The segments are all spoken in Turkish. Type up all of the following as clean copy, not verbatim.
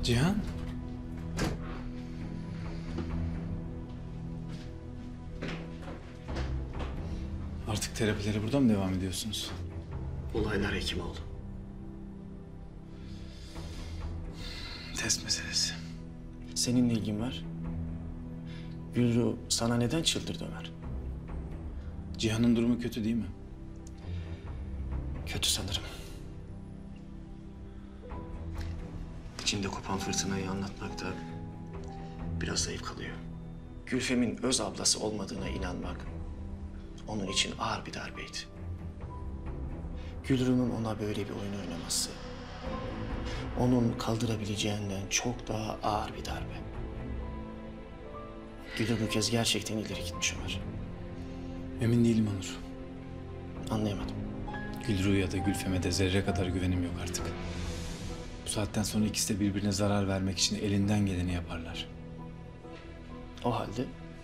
Cihan? Artık terapilere burada mı devam ediyorsunuz? Olaylar Hekimoğlu. Test meselesi. Seninle ilgin var. Gülru sana neden çıldırdı Ömer? Cihan'ın durumu kötü değil mi? Kötü sanırım. İçinde kopan fırtınayı anlatmakta biraz zayıf kalıyor. Gülfem'in öz ablası olmadığına inanmak onun için ağır bir darbeydi. Gülru'nun ona böyle bir oyun oynaması onun kaldırabileceğinden çok daha ağır bir darbe. Gülru bu kez gerçekten ileri gitmiş Ömer. Emin değilim Onur. Anlayamadım. Gülru ya da Gülfem'e de zerre kadar güvenim yok artık. Bu saatten sonra ikisi de birbirine zarar vermek için elinden geleni yaparlar. O halde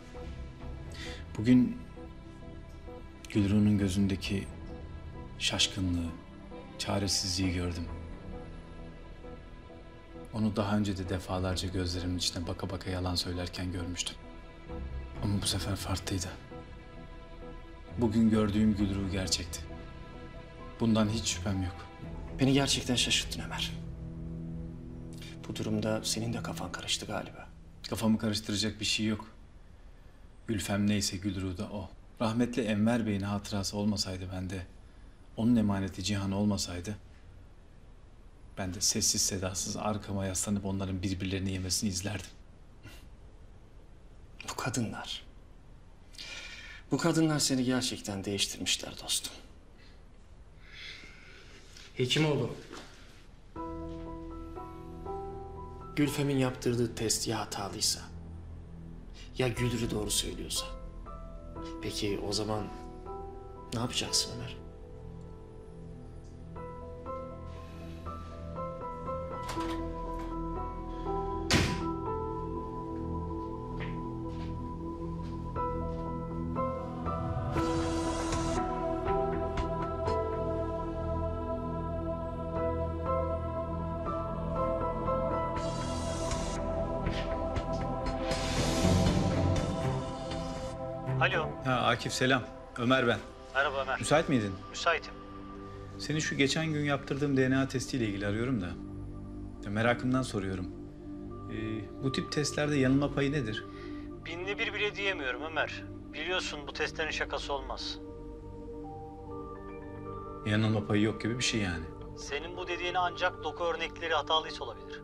Bugün Gülru'nun gözündeki şaşkınlığı, çaresizliği gördüm. Onu daha önce de defalarca gözlerimin içine baka baka yalan söylerken görmüştüm. Ama bu sefer farklıydı. Bugün gördüğüm Gülru gerçekti. Bundan hiç şüphem yok. beni gerçekten şaşırttın Ömer. Bu durumda senin de kafan karıştı galiba. Kafamı karıştıracak bir şey yok. Gülfem neyse Gülru da o. Rahmetli Enver Bey'in hatırası olmasaydı bende, onun emaneti Cihan olmasaydı, ben de sessiz sedasız arkama yaslanıp onların birbirlerini yemesini izlerdim. Bu kadınlar. Bu kadınlar seni gerçekten değiştirmişler dostum. Hekimoğlu. Gülfem'in yaptırdığı test ya hatalıysa, ya Gülru doğru söylüyorsa. Peki o zaman ne yapacaksın Ömer? Alo, Ha Akif selam. Ömer ben. merhaba Ömer. Müsait miydin? Müsaitim. Seni şu geçen gün yaptırdığım DNA testiyle ilgili arıyorum da. Merakımdan soruyorum. Bu tip testlerde yanılma payı nedir? Binde bir bile diyemiyorum Ömer. Biliyorsun bu testlerin şakası olmaz. Yanılma payı yok gibi bir şey yani. Senin bu dediğin ancak doku örnekleri hatalıysa olabilir.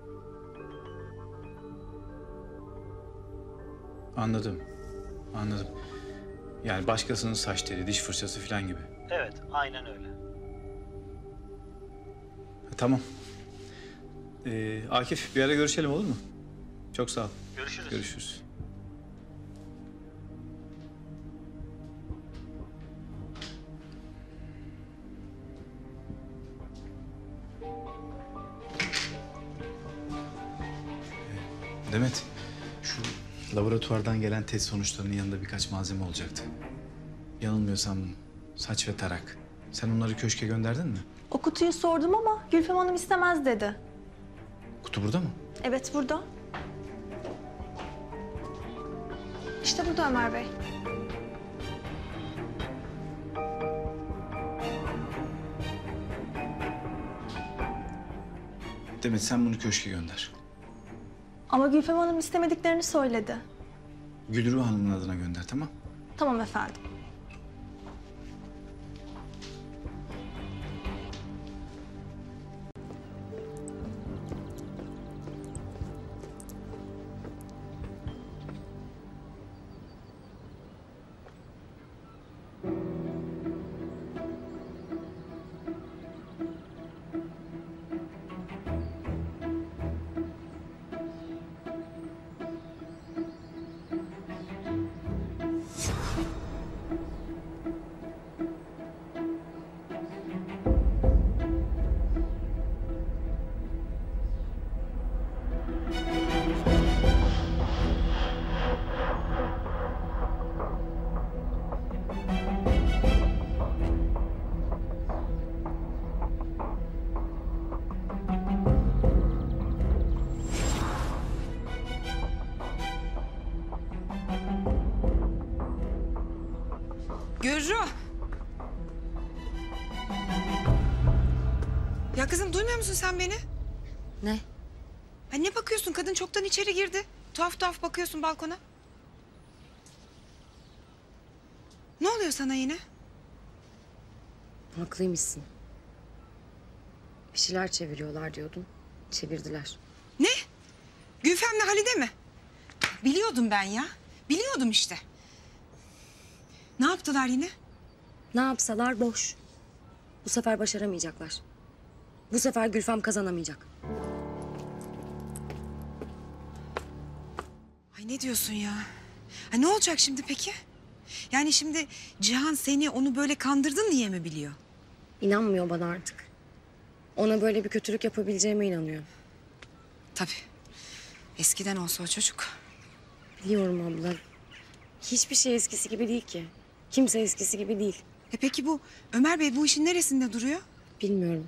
Anladım. Anladım. Yani başkasının saç teli, diş fırçası falan gibi. Evet, aynen öyle. Tamam. Akif bir ara görüşelim olur mu? Çok sağ ol. Görüşürüz. Görüşürüz. Demet, şu laboratuvardan gelen test sonuçlarının yanında birkaç malzeme olacaktı. Yanılmıyorsam saç ve tarak. Sen onları köşke gönderdin mi? O kutuyu sordum ama Gülfem Hanım istemez dedi. Kutu burada mı? Evet burada. İşte burada Ömer Bey. Demet sen bunu köşke gönder. Ama Gülfem Hanım istemediklerini söyledi. Gülru Hanım'ın adına gönder tamam? Tamam efendim. Gülru. Ya kızım duymuyor musun sen beni? Ne? Ha, ne bakıyorsun? Kadın çoktan içeri girdi. Tuhaf tuhaf bakıyorsun balkona. Ne oluyor sana yine? Haklıymışsın. Bir şeyler çeviriyorlar diyordun. Çevirdiler. Ne? Gülfem'le Halide mi? Biliyordum ben ya. Biliyordum işte. Ne yaptılar yine? Ne yapsalar boş. Bu sefer başaramayacaklar. Bu sefer Gülfem kazanamayacak. Ay ne diyorsun ya? Ha, ne olacak şimdi peki? Yani şimdi Cihan seni onu böyle kandırdın diye mi biliyor? İnanmıyor bana artık. Ona böyle bir kötülük yapabileceğime inanıyor. Tabii. Eskiden olsa o çocuk. Biliyorum abla. Hiçbir şey eskisi gibi değil ki. Kimse eskisi gibi değil. Peki bu Ömer Bey bu işin neresinde duruyor? Bilmiyorum.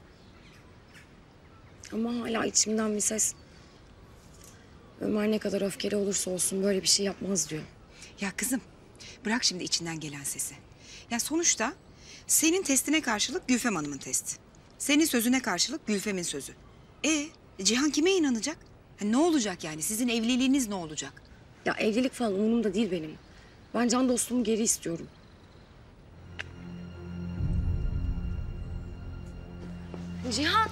Ama hala içimden bir ses... Ömer ne kadar öfkeli olursa olsun böyle bir şey yapmaz diyor. Ya kızım bırak şimdi içinden gelen sesi. Ya sonuçta senin testine karşılık Gülfem Hanım'ın testi. Senin sözüne karşılık Gülfem'in sözü. Cihan kime inanacak? Ha, ne olacak yani? Sizin evliliğiniz ne olacak? Ya evlilik falan umurumda değil benim. Ben can dostumu geri istiyorum. Cihan!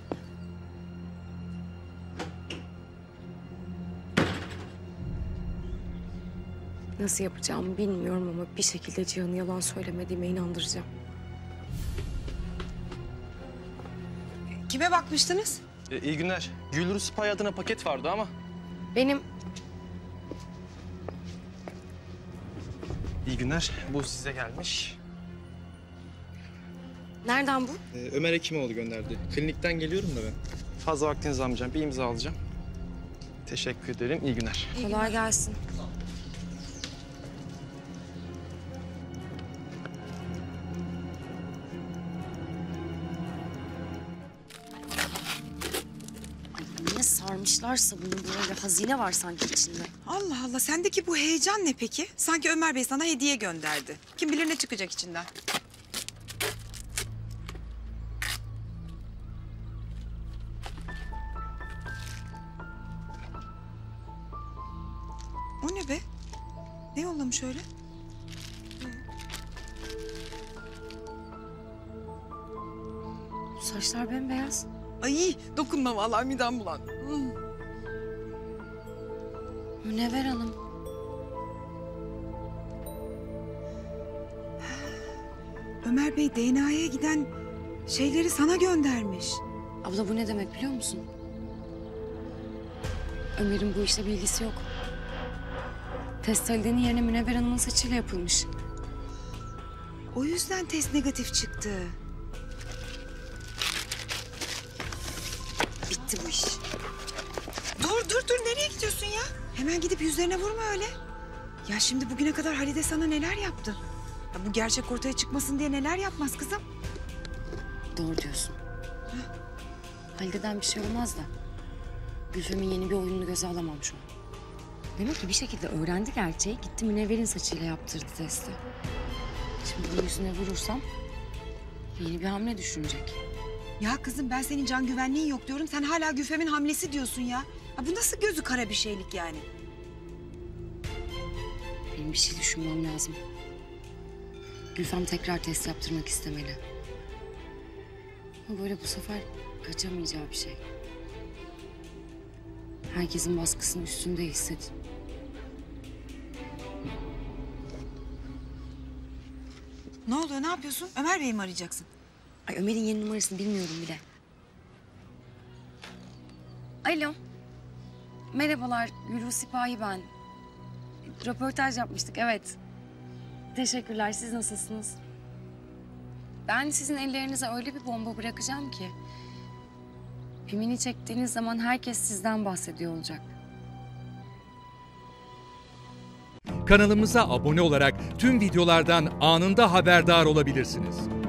Nasıl yapacağımı bilmiyorum ama bir şekilde Cihan'ı yalan söylemediğime inandıracağım. Kime bakmıştınız? İyi günler. Gülru Spy adına paket vardı ama. Benim İyi günler. Bu size gelmiş. nereden bu? Ömer Hekimoğlu gönderdi. Klinikten geliyorum da ben. Fazla vaktinizi almayacağım. Bir imza alacağım. Teşekkür ederim. İyi günler. Kolay gelsin. Ay, ne sarmışlarsa bunu böyle hazine var sanki içinde. Allah Allah sendeki bu heyecan ne peki? Sanki Ömer Bey sana hediye gönderdi. Kim bilir ne çıkacak içinden. O ne be? Ne yollamış öyle? Saçlar bembeyaz. Ay dokunma vallahi midem bulandı. Münevver Hanım. Ömer Bey DNA'ya giden şeyleri sana göndermiş. Abla bu ne demek biliyor musun? Ömer'in bu işle bilgisi yok. Test Halide'nin yerine Münevver Hanım'ın saçıyla yapılmış. O yüzden test negatif çıktı. Bitti bu iş. Dur nereye gidiyorsun ya? Hemen gidip yüzlerine vurma öyle. Ya şimdi bugüne kadar Halide sana neler yaptı? Ya bu gerçek ortaya çıkmasın diye neler yapmaz kızım? Doğru diyorsun. Halide'den bir şey olmaz da. Gülfem'in yeni bir oyununu göze alamam şu an. Demek ki bir şekilde öğrendi gerçeği. Gitti Münevver'in saçıyla yaptırdı testi. Şimdi bunun yüzüne vurursam yeni bir hamle düşünecek. Ya kızım ben senin can güvenliğin yok diyorum. Sen hala Gülfem'in hamlesi diyorsun ya. Ha bu nasıl gözü kara bir şeylik yani? Benim bir şey düşünmem lazım. Gülfem tekrar test yaptırmak istemeli. Ama böyle bu sefer kaçamayacağı bir şey. Herkesin baskısını üstünde hissedin. Ne oluyor ne yapıyorsun? Ömer Bey'i mi arayacaksın? Ay Ömer'in yeni numarasını bilmiyorum bile. Alo. Merhabalar, Gülru Sipahi ben. Röportaj yapmıştık, evet. Teşekkürler, siz nasılsınız? Ben sizin ellerinize öyle bir bomba bırakacağım ki... filmini çektiğiniz zaman herkes sizden bahsediyor olacak. Kanalımıza abone olarak tüm videolardan anında haberdar olabilirsiniz.